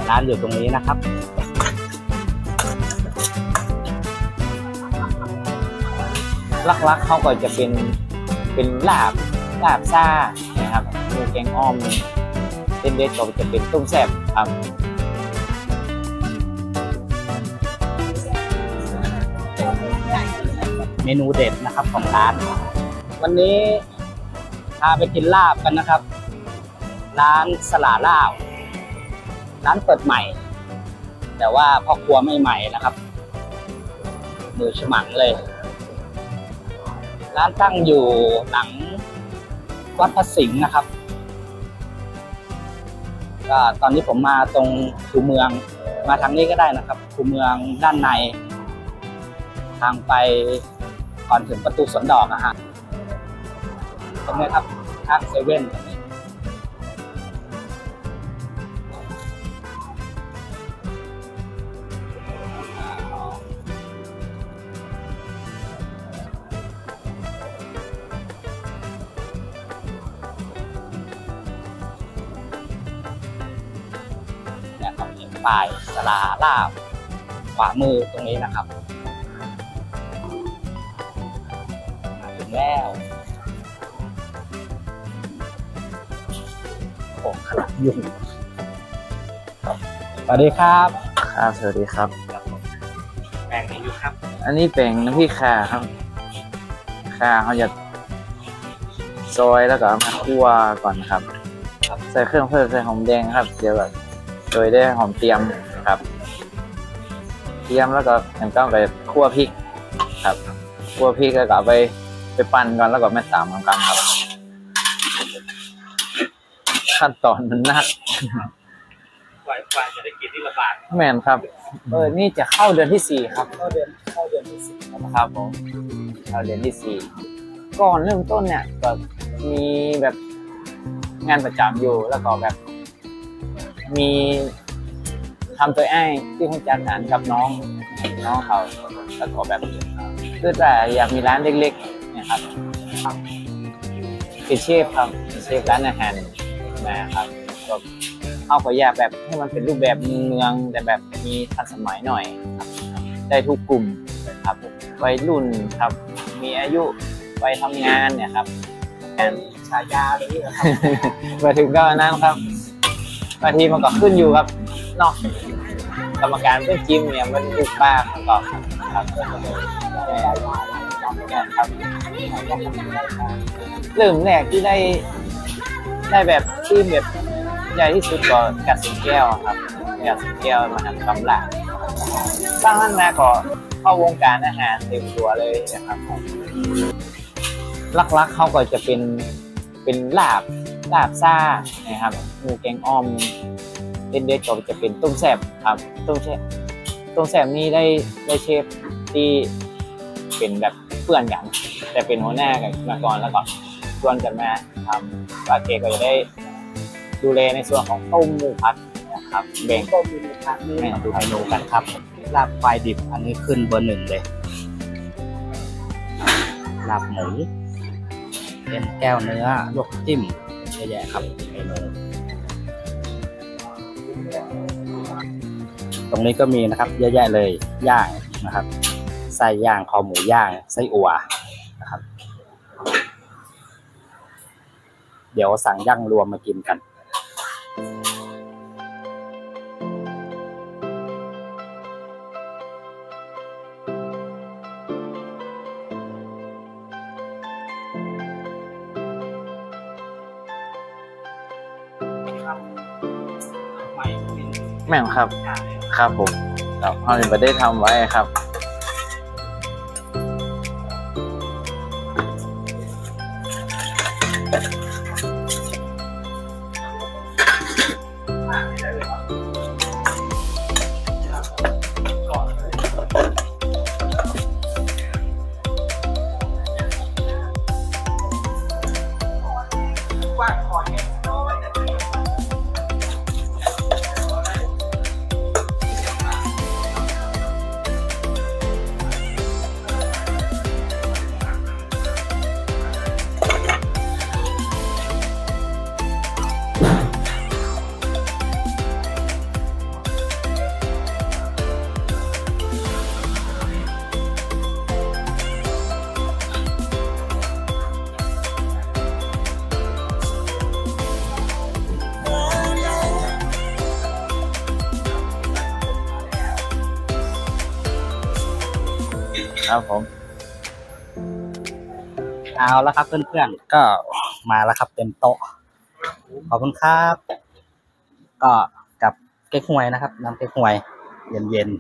ร้านอยู่ตรงนี้นะครับลักๆเขาก็จะเป็นลาบซ่านะครับมีแกงอ้อมเส้นเด็ดก็จะเป็นต้มแซ่บครับเมนูเด็ดนะครับของร้านวันนี้พาไปกินลาบกันนะครับร้านสลาลาบร้านเปิดใหม่แต่ว่าพ่อครัวไม่ใหม่นะครับมือฉมังเลยร้านตั้งอยู่หลังวัดพระสิงห์นะครับก็ตอนนี้ผมมาตรงคูเมืองมาทางนี้ก็ได้นะครับคูเมืองด้านในทางไปก่อนถึงประตูสวนดอกนะฮะตรงนี้ครับข้างเซเว่นตรงนี้นะครับเห็นป้ายสลาลาบขวามือตรงนี้นะครับมาถึงแล้วโอ้ขนาดยุ่งสวัสดีครับครับสวัสดีครับแปลงนี้อยู่ครับอันนี้เป็นน้ำพริกข่าครับข่าเขาจะซอยแล้วก็มาคั่วก่อนครับใส่เครื่องเพิ่มใส่หอมแดงครับเดี๋ยวแบบโดยได้หอมเตรียมครับเตรียมแล้วก็ยังต้องไปคั่วพริกครับคั่วพริกแล้วก็ไปปั่นก่อนแล้วก็มาตำกันครับขั้นตอนมันนักกว่าจะได้กินที่ระบาดแม่นครับนี่จะเข้าเดือนที่4ครับเข้าเดือนที่4นะครับผมเข้าเดือนที่4ก่อนเริ่มต้นเนี่ยก็มีแบบงานประจำอยู่แล้วก็แบบมีทำตัวไอ้ที่เขาจัดงานกับน้องเขาแล้วก็แบบคือแต่อยากมีร้านเล็กๆนะครับเป็นเชฟครับเชฟร้านอาหารนะครับก็เอาขออยากแบบให้มันเป็นรูปแบบเมืองแต่แบบมีทันสมัยหน่อยครับได้ทุกกลุ่มครับวัยรุ่นครับมีอายุไปทำงานเนี่ยครับฉายาเลยนะครับมาถึงก็นั้นครับบางทีมันก็ขึ้นอยู่ครับนอกกรรมการเพื่อจิ้มเนี่ยมันลูกบ้าก็ครับเริ่มแรกที่ได้แบบที่แบบใหญ่ที่สุดก็กัดสิงแก้วครับกัดสิงแก้วมาทำกำลังสร้างนั้นมาก็เข้าวงการอาหารเต็มตัวเลยนะครับลักๆเขาก็จะเป็นลาบซ่านะครับมีแกงอ้อมเด็ดๆก็จะเป็นต้มแซ่บครับต้มแซ่บนี่ได้เชฟที่เป็นแบบเพื่อนกันแต่เป็นหัวหน้ากันมาก่อนแล้วก็ชวนกันมาทำปาเกก็จะได้ดูแลในส่วนของต้มหมูผัดนะครับแบ่งต้มหมูผัดนี่มาดูเมนูกันครับลาบควายดิบอันนี้ขึ้นเบอร์ 1เลยลาบหมูเป็นแก้วเนื้อลวกจิ้มเยอะแยะครับเมนูตรงนี้ก็มีนะครับเยอะแยะเลยย่างนะครับไส้ย่างคอหมูย่างไส้อั่วนะครับเดี๋ยวสั่งย่างรวมมากินกันแม่นครับครับผมเราไม่ได้ทำไว้ครับครับผมเอาแล้วครับเพื่อนๆก็มาแล้วครับเต็มโต๊ะขอบคุณครับก็กับเก๊กฮวยนะครับน้ำเก๊กฮวยเย็นเย็น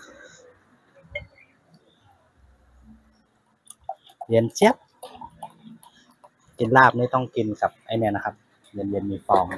เจี๊ยบกินลาบไม่ต้องกินกับไอเนี่ยนะครับเย็นมีฟอง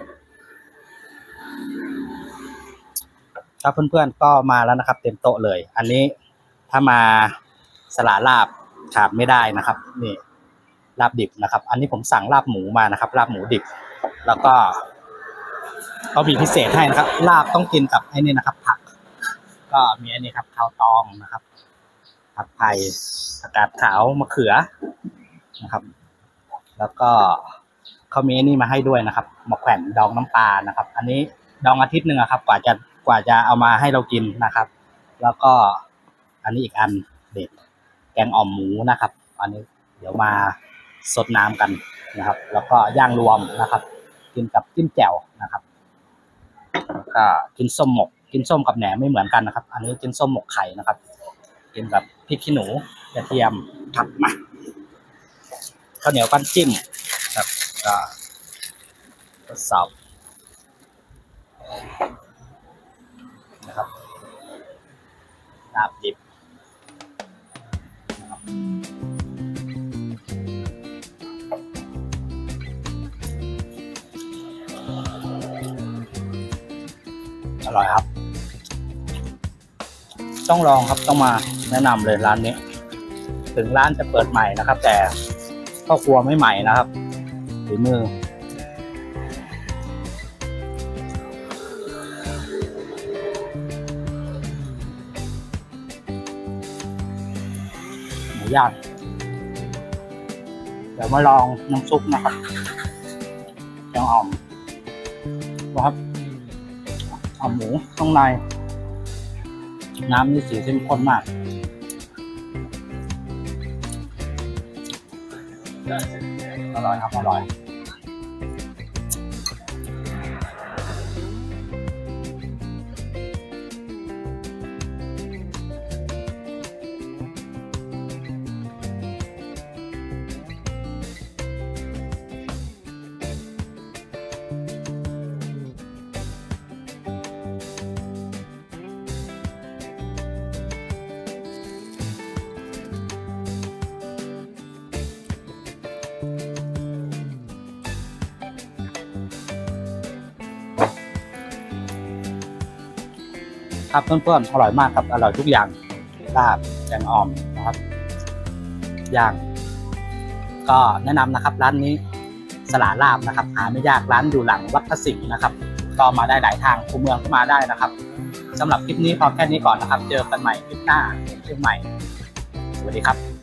ครับเพื่อนๆก็มาแล้วนะครับเต็มโต๊ะเลยอันนี้ถ้ามาสละลาบขาดไม่ได้นะครับนี่ลาบดิบนะครับอันนี้ผมสั่งลาบหมูมานะครับลาบหมูดิบแล้วก็เขามีพิเศษให้นะครับลาบต้องกินกับไอ้นี่นะครับผักก็มีอันนี้ครับข้าวตองนะครับผักไผ่ผักกาดขาวมะเขือนะครับแล้วก็เขามีอันนี้มาให้ด้วยนะครับมะแขวนดองน้ำปลานะครับอันนี้ดองอาทิตย์หนึ่งครับกว่าจะเอามาให้เรากินนะครับแล้วก็อันนี้อีกอันเด็ดแกงอ่อมหมูนะครับอันนี้เดี๋ยวมาสดน้ำกันนะครับแล้วก็ย่างรวมนะครับกินกับจิ้มแจ่วนะครับก็กินส้มหมกกินส้มกับแหนมไม่เหมือนกันนะครับอันนี้กินส้มหมกไข่นะครับกินกับพริกขี้หนูกระเทียมผักมาข้าวเหนียวปั้นจิ้มครับก็ทดสอบนะครับลาบดิบนะครับอร่อยครับต้องลองครับต้องมาแนะนำเลยร้านนี้ถึงร้านจะเปิดใหม่นะครับแต่ครอบครัวไม่ใหม่นะครับฝีมือหมูย่างเดี๋ยวมาลองน้ำซุปนะครับแกงอ่อมนะครับอ่อมหมูข้างในน้ำนี่สีเข้มข้นมากอร่อยครับอร่อยครับเพื่อนๆอร่อยมากครับอร่อยทุกอย่างลาบแกงอ่อมนะครับย่างก็แนะนำนะครับร้านนี้สละลาบนะครับหาไม่ยากร้านอยู่หลังวัดพระสิงห์นะครับก็มาได้หลายทางคูเมืองก็มาได้นะครับสำหรับคลิปนี้พอแค่นี้ก่อนนะครับเจอกันใหม่คลิปหน้าเชียงใหม่สวัสดีครับ